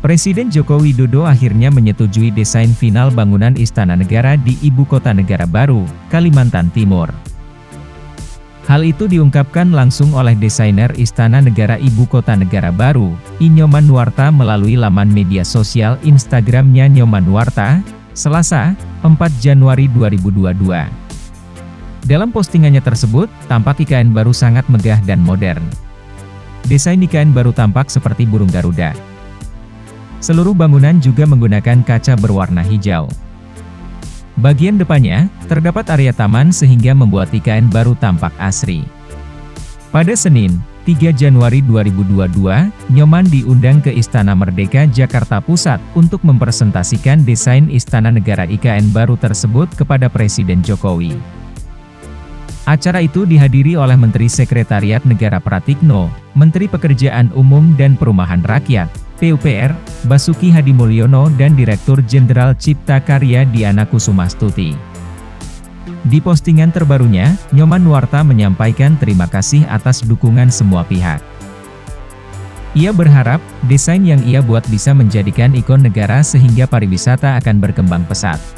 Presiden Joko Widodo akhirnya menyetujui desain final bangunan Istana Negara di Ibu Kota Negara Baru, Kalimantan Timur. Hal itu diungkapkan langsung oleh desainer Istana Negara Ibu Kota Negara Baru, Nyoman Nuarta melalui laman media sosial Instagramnya Nyoman Nuarta, Selasa, 4 Januari 2022. Dalam postingannya tersebut, tampak IKN baru sangat megah dan modern. Desain IKN baru tampak seperti burung Garuda. Seluruh bangunan juga menggunakan kaca berwarna hijau. Bagian depannya, terdapat area taman sehingga membuat IKN baru tampak asri. Pada Senin, 3 Januari 2022, Nyoman diundang ke Istana Merdeka Jakarta Pusat untuk mempresentasikan desain Istana Negara IKN baru tersebut kepada Presiden Jokowi. Acara itu dihadiri oleh Menteri Sekretariat Negara Pratikno, Menteri Pekerjaan Umum dan Perumahan Rakyat, PUPR, Basuki Hadimulyono dan Direktur Jenderal Cipta Karya Diana Kusumastuti. Di postingan terbarunya, Nyoman Nuarta menyampaikan terima kasih atas dukungan semua pihak. Ia berharap, desain yang ia buat bisa menjadikan ikon negara sehingga pariwisata akan berkembang pesat.